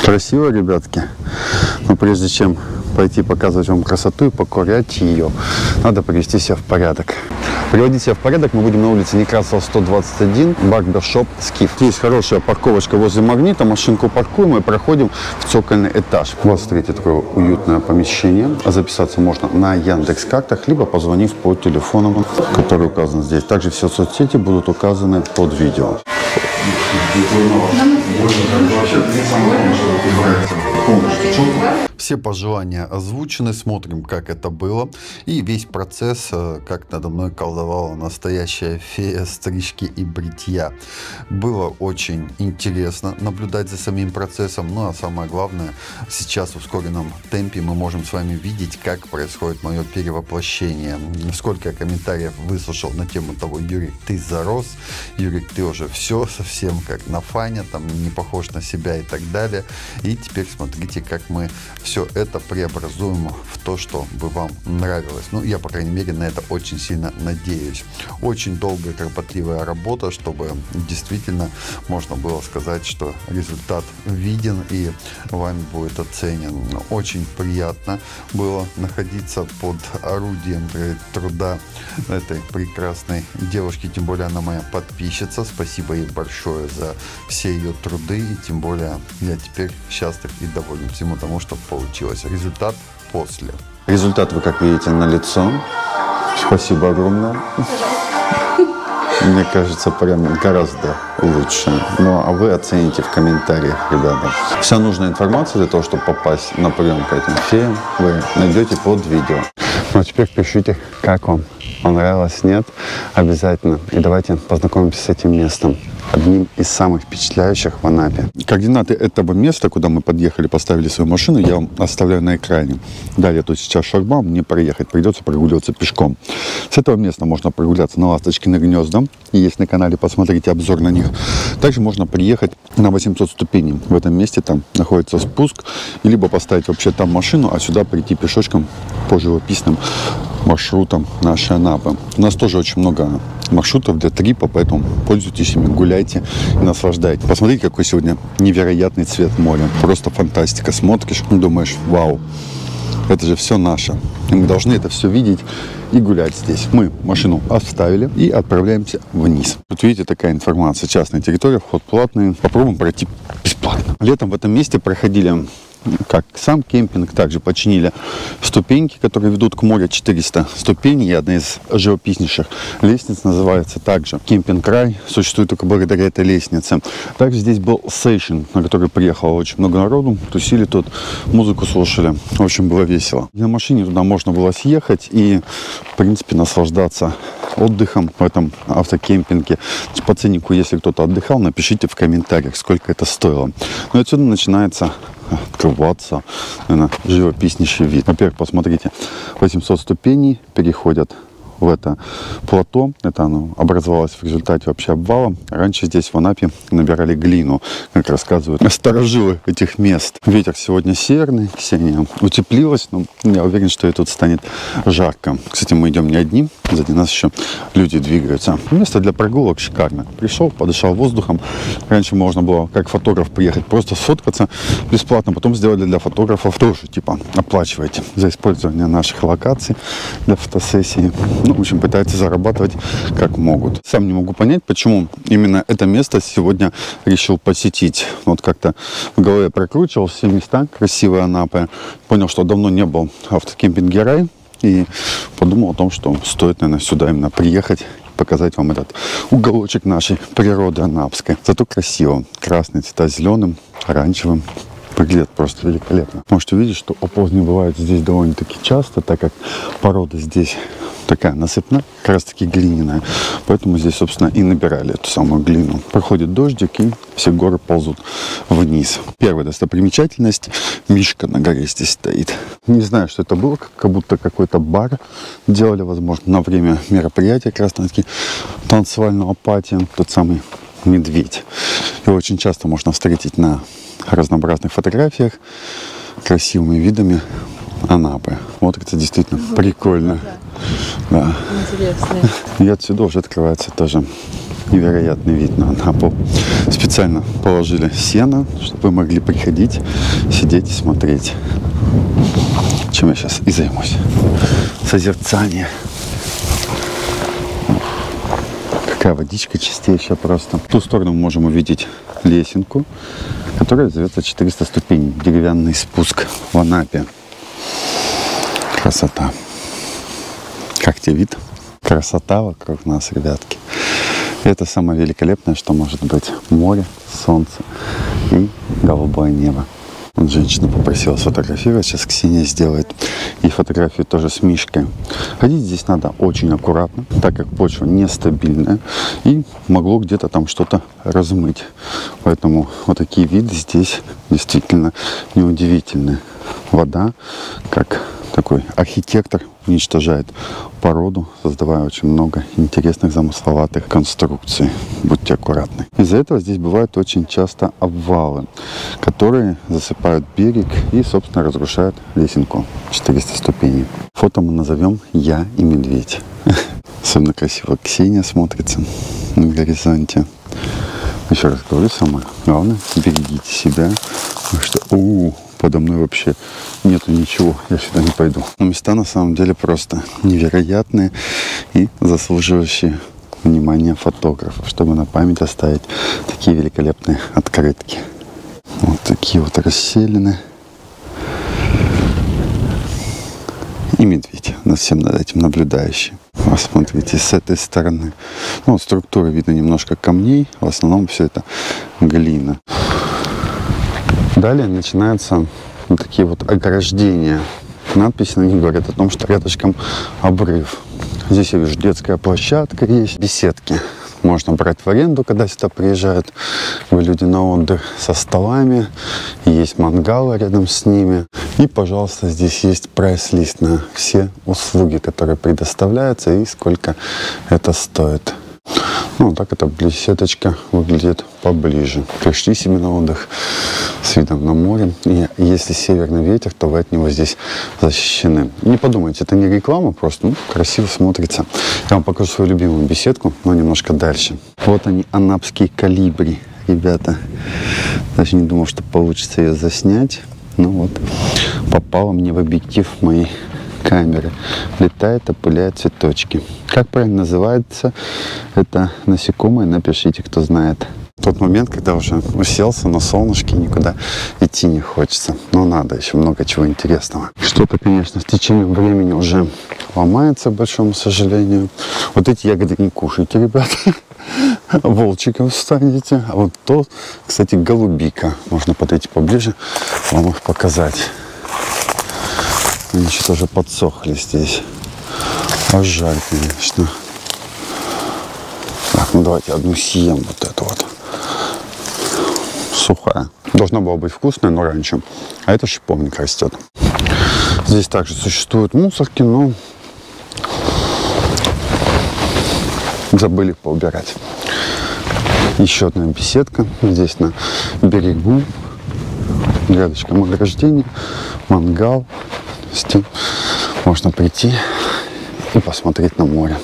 Красиво, ребятки. Но прежде чем пойти показывать вам красоту и покорять ее, надо привести себя в порядок. Приводить себя в порядок мы будем на улице Некрасова, 121, барбершоп «Скиф». Есть хорошая парковочка возле Магнита, машинку паркуем и проходим в цокольный этаж. Вот, смотрите, такое уютное помещение. Записаться можно на Яндекс.Картах, либо позвонив по телефону, который указан здесь. Также все соцсети будут указаны под видео. Все пожелания озвучены, смотрим, как это было. И весь процесс, как надо мной колдовала настоящая фея стрижки и бритья. Было очень интересно наблюдать за самим процессом. Ну а самое главное, сейчас в ускоренном темпе мы можем с вами видеть, как происходит мое перевоплощение. Сколько я комментариев выслушал на тему того: Юрик, ты зарос, Юрик, ты уже все совсем как на Фаня, там не похож на себя и так далее. И теперь смотрите, как мы все это преобразуем в то, что бы вам нравилось. Ну, я, по крайней мере, на это очень сильно надеюсь. Очень долгая, кропотливая работа, чтобы действительно можно было сказать, что результат виден и вами будет оценен. Очень приятно было находиться под орудием труда этой прекрасной девушки, тем более она моя подписчица. Спасибо ей большое за все ее труды, и тем более я теперь счастлив и доволен всему тому, что получилось. Результат после. Результат вы, как видите, на лицо. Спасибо огромное. Мне кажется, прям гораздо лучше. Ну, а вы оцените в комментариях, ребята. Вся нужная информация для того, чтобы попасть на прием к этим феям, вы найдете под видео. Ну, а теперь пишите, как вам. Понравилось, нет? Обязательно. И давайте познакомимся с этим местом. Одним из самых впечатляющих в Анапе. Координаты этого места, куда мы подъехали, поставили свою машину, я вам оставляю на экране. Далее тут сейчас шлагбаум, мне проехать, придется прогуливаться пешком. С этого места можно прогуляться на Ласточкины гнезда. Есть на канале, посмотрите обзор на них. Также можно приехать на 800 ступеней. В этом месте там находится спуск. И либо поставить вообще там машину, а сюда прийти пешочком по живописным маршрутам нашей Анапы. У нас тоже очень много маршрутов для трипа, поэтому пользуйтесь ими, гуляйте и наслаждайтесь. Посмотрите, какой сегодня невероятный цвет моря. Просто фантастика. Смотришь и думаешь: вау, это же все наше. И мы должны это все видеть и гулять здесь. Мы машину оставили и отправляемся вниз. Вот видите, такая информация. Частная территория, вход платный. Попробуем пройти бесплатно. Летом в этом месте проходили как сам кемпинг, также починили ступеньки, которые ведут к морю, 400 ступеней, и одна из живописнейших лестниц называется также Кемпинг-рай, существует только благодаря этой лестнице. Также здесь был сейшн, на который приехало очень много народу, тусили тут, музыку слушали, в общем, было весело. На машине туда можно было съехать и, в принципе, наслаждаться отдыхом в этом автокемпинге. По ценнику, если кто-то отдыхал, напишите в комментариях, сколько это стоило. Но отсюда начинается открываться, наверное, живописнейший вид. Во-первых, посмотрите, 800 ступеней переходят в это плато. Это оно образовалось в результате вообще обвала. Раньше здесь в Анапе набирали глину, как рассказывают старожилы этих мест. Ветер сегодня северный, Ксения утеплилась, но я уверен, что и тут станет жарко. Кстати, мы идем не одни, сзади нас еще люди двигаются. Место для прогулок шикарно. Пришел, подышал воздухом. Раньше можно было, как фотограф, приехать просто сфоткаться бесплатно, потом сделали для фотографов тоже, типа, оплачивайте за использование наших локаций для фотосессии. Ну, в общем, пытаются зарабатывать как могут. Сам не могу понять, почему именно это место сегодня решил посетить. Вот как-то в голове прокручивал все места красивые Анапы. Понял, что давно не был в автокемпинге «Рай». И подумал о том, что стоит, наверное, сюда именно приехать, показать вам этот уголочек нашей природы анапской. Зато красиво. Красные цвета зеленым, оранжевым. Выглядит просто великолепно. Можете увидеть, что оползни бывают здесь довольно-таки часто, так как порода здесь такая насыпная, как раз таки глиняная. Поэтому здесь, собственно, и набирали эту самую глину. Проходит дождик, и все горы ползут вниз. Первая достопримечательность — мишка на горе здесь стоит. Не знаю, что это было, как будто какой-то бар делали, возможно, на время мероприятия как раз таки танцевального пати. Тот самый медведь. Его очень часто можно встретить на разнообразных фотографиях красивыми видами Анапы. Вот это действительно прикольно. Да. Интересно. И отсюда уже открывается тоже невероятный вид на Анапу. Специально положили сено, чтобы вы могли приходить, сидеть и смотреть. Чем я сейчас и займусь. Созерцание. Какая водичка чистейшая просто. В ту сторону мы можем увидеть лесенку, которая зовется 400 ступеней. Деревянный спуск в Анапе. Красота. Как тебе вид? Красота вокруг нас, ребятки. И это самое великолепное, что может быть. Море, солнце и голубое небо. Вот женщина попросила сфотографировать, сейчас Ксения сделает. И фотографию тоже с мишкой. Ходить здесь надо очень аккуратно, так как почва нестабильная и могло где-то там что-то размыть. Поэтому вот такие виды здесь действительно неудивительны. Вода, как такой архитектор, уничтожает породу, создавая очень много интересных замысловатых конструкций. Будьте аккуратны. Из-за этого здесь бывают очень часто обвалы, которые засыпают берег и, собственно, разрушают лесенку 400 ступеней. Фото мы назовем «Я и медведь». Особенно красиво Ксения смотрится на горизонте. Еще раз говорю, самое главное, берегите себя. Потому что, подо мной вообще нету ничего, я сюда не пойду. Но места на самом деле просто невероятные и заслуживающие внимания фотографов, чтобы на память оставить такие великолепные открытки. Вот такие вот расселены. И медведь над всем над этим наблюдающий. Посмотрите, с этой стороны. Ну, вот структура видно немножко камней. В основном все это глина. Далее начинаются вот такие вот ограждения. Надписи на них говорят о том, что рядышком обрыв. Здесь я вижу, детская площадка есть, беседки. Можно брать в аренду, когда сюда приезжают люди на отдых, со столами. Есть мангалы рядом с ними. И, пожалуйста, здесь есть прайс-лист на все услуги, которые предоставляются и сколько это стоит. Ну, так эта беседочка выглядит поближе. Пришли себе на отдых с видом на море. И если северный ветер, то вы от него здесь защищены. Не подумайте, это не реклама, просто красиво смотрится. Я вам покажу свою любимую беседку, но немножко дальше. Вот они, анапские колибри, ребята. Даже не думал, что получится ее заснять. Ну вот, попала мне в объектив моей камеры. Летает, опыляет цветочки. Как правильно называется это насекомое, напишите, кто знает. Тот момент, когда уже уселся на солнышке, никуда идти не хочется. Но надо, еще много чего интересного. Что-то, конечно, с течением времени уже ломается, к большому сожалению. Вот эти ягоды не кушайте, ребята. Волчиком станете. А вот то, кстати, голубика. Можно подойти поближе, вам их показать. Они что-то уже подсохли здесь. А жаль, конечно. Так, ну давайте одну съем, вот эту вот. Сухая. Должна была быть вкусная, но раньше. А это шиповник растет. Здесь также существуют мусорки, но забыли поубирать. Еще одна беседка. Здесь на берегу. Рядышком ограждение. Мангал. Можно прийти и посмотреть на море.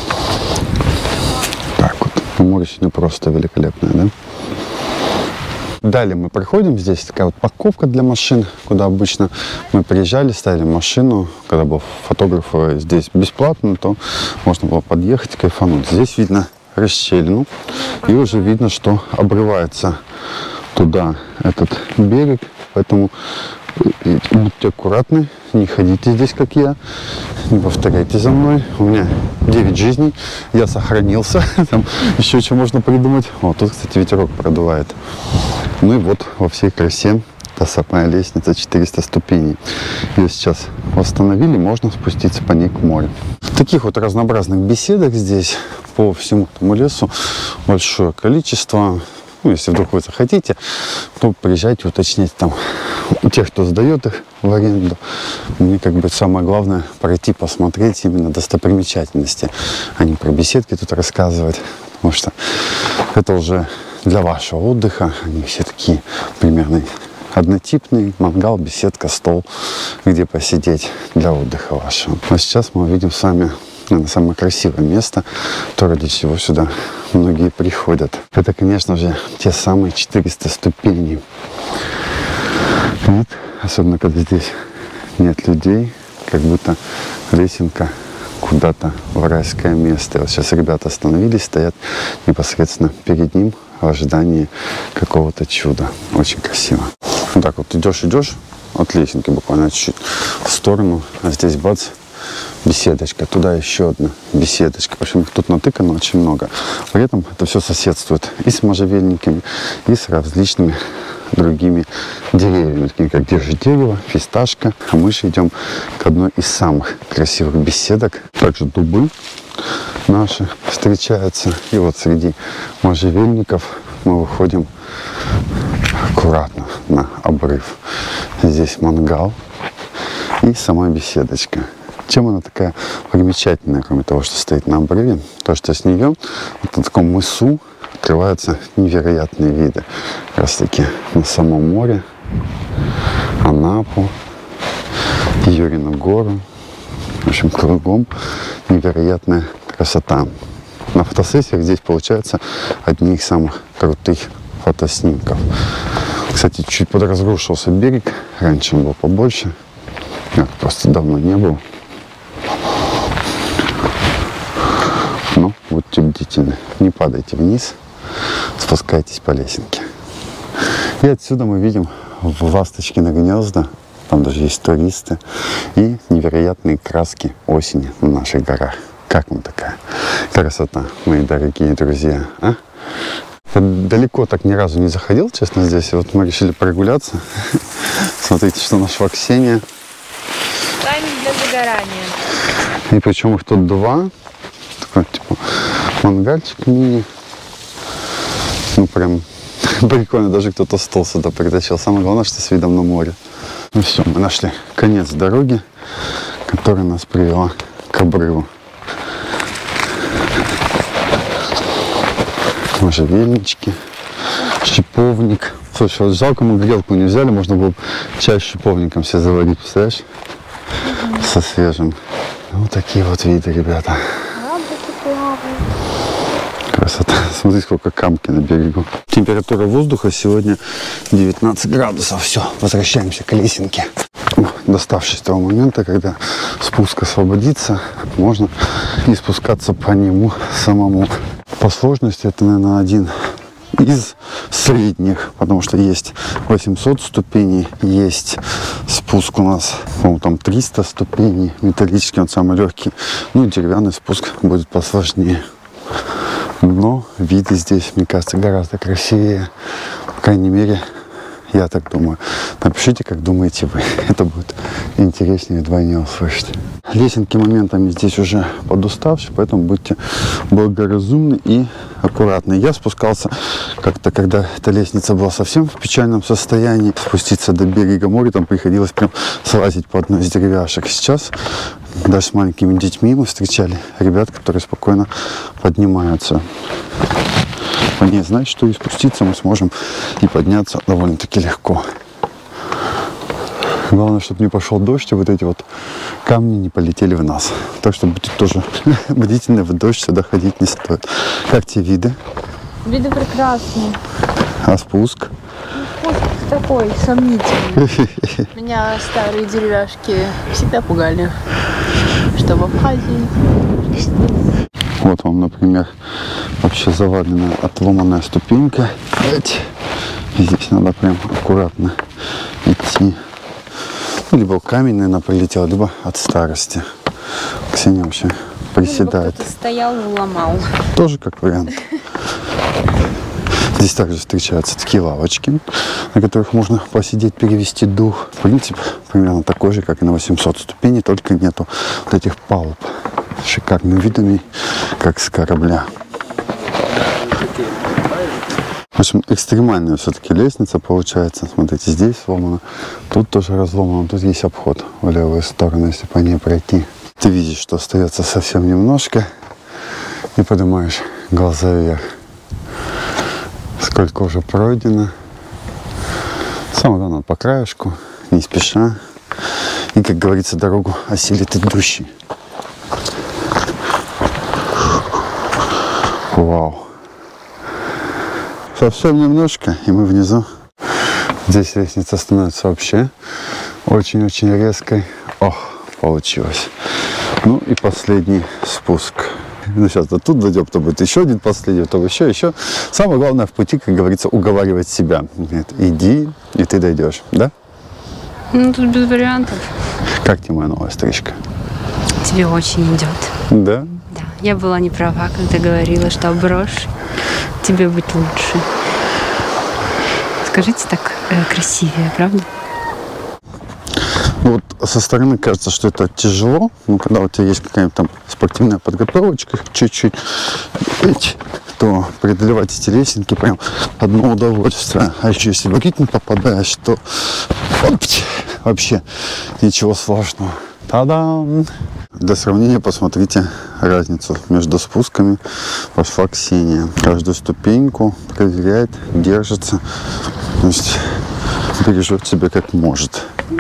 Так вот. Море сегодня просто великолепное, да? Далее мы проходим. Здесь такая вот парковка для машин, куда обычно мы приезжали, ставили машину. Когда был фотограф здесь бесплатно, то можно было подъехать и кайфануть. Здесь видно расщелину. И уже видно, что обрывается туда этот берег. Поэтому будьте аккуратны, не ходите здесь, как я, не повторяйте за мной. У меня 9 жизней, я сохранился. Там еще что можно придумать. Вот тут, кстати, ветерок продувает. Ну и вот во всей красе та самая лестница 400 ступеней. Ее сейчас восстановили, можно спуститься по ней к морю. Таких вот разнообразных беседок здесь по всему этому лесу большое количество. Ну, если вдруг вы захотите, то приезжайте, уточните там у тех, кто сдает их в аренду. Мне как бы самое главное пройти, посмотреть именно достопримечательности, а не про беседки тут рассказывать. Потому что это уже для вашего отдыха. Они все такие примерно однотипные. Мангал, беседка, стол, где посидеть для отдыха вашего. А сейчас мы увидим с вами наверное, самое красивое место, то, ради чего сюда многие приходят. Это, конечно же, те самые 400 ступеней. Вот, особенно, когда здесь нет людей, как будто лесенка куда-то в райское место. И вот сейчас ребята остановились, стоят непосредственно перед ним в ожидании какого-то чуда. Очень красиво. Вот так вот идешь от лесенки буквально чуть-чуть в сторону, а здесь бац, беседочка, туда еще одна беседочка. В общем, их тут натыкано очень много. При этом это все соседствует и с можжевельниками, и с различными другими деревьями, такими как держи дерево, фисташка. А мы же идем к одной из самых красивых беседок. Также дубы наши встречаются. И вот среди можжевельников мы выходим аккуратно на обрыв. Здесь мангал и сама беседочка. Чем она такая примечательная, кроме того, что стоит на обрыве, то, что с нее вот на таком мысу открываются невероятные виды. Как раз таки на самом море, Анапу, Юрину гору. В общем, кругом невероятная красота. На фотосессиях здесь получается одни из самых крутых фотоснимков. Кстати, чуть подразрушился берег. Раньше он был побольше. Я просто давно не был. Но будьте бдительны. Не падайте вниз. Спускайтесь по лесенке. И отсюда мы видим ласточкины гнезда. Там даже есть туристы. И невероятные краски осени на наших горах. Как вам такая красота, мои дорогие друзья? А? Я далеко так ни разу не заходил, честно, здесь. И вот мы решили прогуляться. Смотрите, что нашла Ксения. Камень для загорания. И причем их тут два. Такой, типа, мангальчик мини. Ну, прям прикольно. Даже кто-то стол сюда притащил. Самое главное, что с видом на море. Ну все, мы нашли конец дороги, которая нас привела к обрыву. Можжевельнички, шиповник. Слушай, вот жалко, мы грелку не взяли, можно было чай с шиповником себе заварить, представляешь? Со свежим. Вот такие вот виды, ребята. Красота. Смотри, сколько камки на берегу. Температура воздуха сегодня 19 градусов. Все, возвращаемся к лесенке. Доставшись того момента, когда спуск освободится, можно и спускаться по нему самому. По сложности это, наверное, один из средних, потому что есть 800 ступеней, есть спуск у нас, по-моему, там 300 ступеней, металлический, он самый легкий, ну и деревянный спуск будет посложнее. Но виды здесь, мне кажется, гораздо красивее, по крайней мере, я так думаю. Напишите, как думаете вы. Это будет интереснее вдвойне услышать. Лесенки моментами здесь уже подуставшие, поэтому будьте благоразумны и аккуратны. Я спускался как-то, когда эта лестница была совсем в печальном состоянии. Спуститься до берега моря, там приходилось прям слазить по одной из деревяшек. Сейчас даже с маленькими детьми мы встречали ребят, которые спокойно поднимаются. По ней, знаете, что и спуститься мы сможем и подняться довольно-таки легко. Главное, чтобы не пошел дождь, и вот эти вот камни не полетели в нас. Так что будьте тоже бдительны, в дождь сюда ходить не стоит. Как те виды? Виды прекрасные. А спуск? Спуск такой сомнительный. Меня старые деревяшки всегда пугали, что в Абхазии. Вот вам, например, вообще заваленная отломанная ступенька. Здесь надо прям аккуратно идти. Ну, либо камень, наверное, прилетел, либо от старости. Ксения вообще приседает. Кто-то стоял и ломал. Тоже как вариант. Здесь также встречаются такие лавочки, на которых можно посидеть, перевести дух. Принцип примерно такой же, как и на 800 ступеней, только нету вот этих палуб с шикарными видами, как с корабля. В общем, экстремальная все-таки лестница получается. Смотрите, здесь сломано, тут тоже разломано, тут есть обход в левую сторону, если по ней пройти. Ты видишь, что остается совсем немножко, и поднимаешь глаза вверх. Сколько уже пройдено. Самое главное, по краешку, не спеша. И, как говорится, дорогу осилит идущий. Вау. Совсем немножко, и мы внизу. Здесь лестница становится вообще очень-очень резкой. Ох, получилось. Ну и последний спуск. Ну, сейчас до тут дойдем, то будет еще один последний, то еще. Самое главное в пути, как говорится, уговаривать себя. Говорит, иди, и ты дойдешь, да? Ну, тут без вариантов. Как тебе моя новая стрижка? Тебе очень идет. Да? Да. Я была не права, когда говорила, что брошь тебе быть лучше. Скажите, так красивее, правда? Ну, вот со стороны кажется, что это тяжело, но когда у тебя есть какая-нибудь там спортивная подготовочка, чуть-чуть, то преодолевать эти лесенки прям одно удовольствие. А еще если в ритм попадаешь, то вообще ничего сложного. Та-дам! Для сравнения посмотрите разницу между спусками. Пошла Ксения. Каждую ступеньку проверяет, держится. То есть бережет себя как может.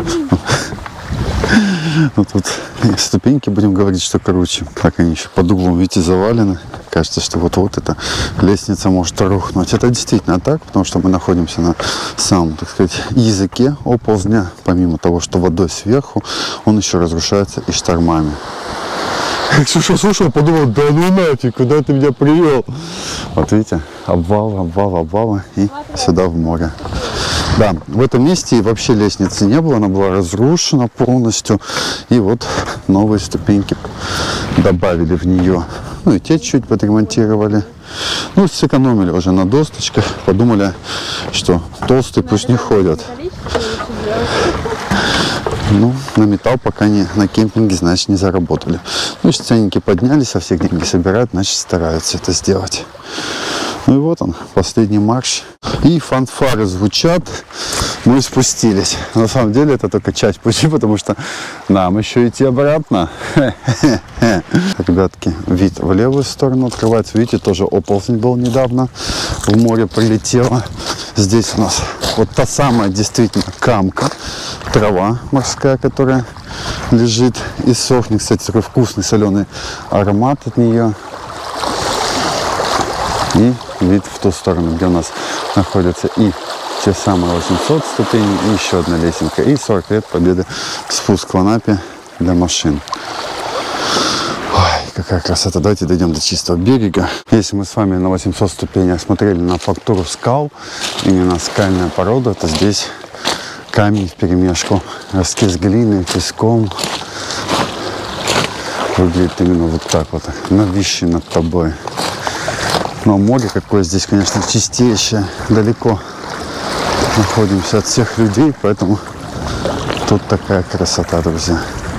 Ну, тут ступеньки, будем говорить, что круче. Так они еще под углом, видите, завалены. Кажется, что вот-вот эта лестница может рухнуть. Это действительно так, потому что мы находимся на самом, так сказать, языке оползня. Помимо того, что водой сверху, он еще разрушается и штормами. Ксюша слушал, подумал, да ну нафиг, куда ты меня привел? Вот видите, обвалы и сюда в море. Да, в этом месте вообще лестницы не было, она была разрушена полностью. И вот новые ступеньки добавили в нее. Ну и те чуть подремонтировали. Ну, сэкономили уже на досточках. Подумали, что толстые пусть не ходят. Ну, на металл пока не на кемпинге, значит, не заработали. Ну, если ценники поднялись, со всех деньги собирают, значит, стараются это сделать. Ну и вот он, последний марш. И фанфары звучат. Мы спустились. На самом деле это только часть пути, потому что нам еще идти обратно. Ребятки, вид в левую сторону открывается. Видите, тоже оползень был недавно. В море прилетело. Здесь у нас вот та самая действительно камка. Трава морская, которая лежит и сохнет. Кстати, такой вкусный соленый аромат от нее. И вид в ту сторону, где у нас находятся и те самые 800 ступеней, и еще одна лесенка. И 40 лет победы спуск в Анапе для машин. Ой, какая красота. Давайте дойдем до чистого берега. Если мы с вами на 800 ступенях смотрели на фактуру скал, именно скальная порода, то здесь камень вперемешку, ростки с глиной, песком. Выглядит именно вот так вот, нависший над тобой. Но море какое здесь, конечно, чистейшее. Далеко находимся от всех людей, поэтому тут такая красота, друзья.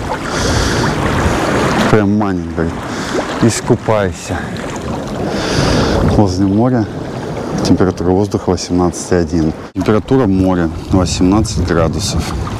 Прям манит, говорит, искупайся. Возле моря температура воздуха 18,1. Температура моря 18 градусов.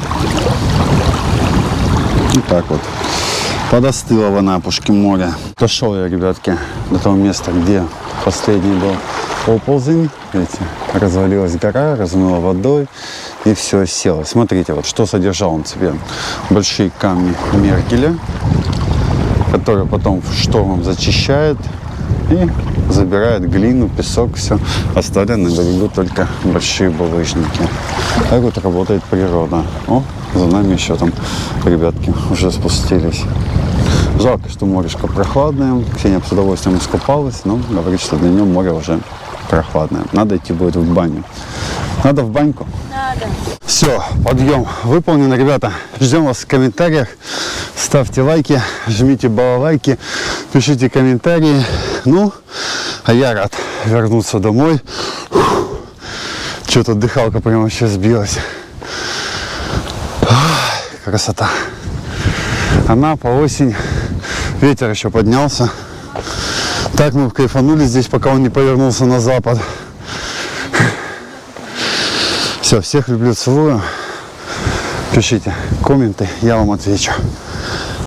И так вот. Подостыло в Анапушке море. Дошел я, ребятки, до того места, где последний был оползень. Видите, развалилась гора, размыла водой и все село. Смотрите, вот что содержал он в себе. Большие камни Мергеля, которые потом штормом зачищает и забирает глину, песок, все. Оставляя на берегу только большие булыжники. Так вот работает природа. О, за нами еще там ребятки уже спустились. Жалко, что морешко прохладное. Ксения с удовольствием искупалась, но говорит, что для нее море уже прохладное. Надо идти будет в баню. Надо в баньку? Надо. Все, подъем выполнен, ребята. Ждем вас в комментариях. Ставьте лайки, жмите балалайки, пишите комментарии. Ну, а я рад вернуться домой. Что-то дыхалка прямо сейчас сбилась. Красота. Анапа, осень. Ветер еще поднялся. Так мы кайфанули здесь, пока он не повернулся на запад. Все, всех люблю, целую. Пишите комменты, я вам отвечу.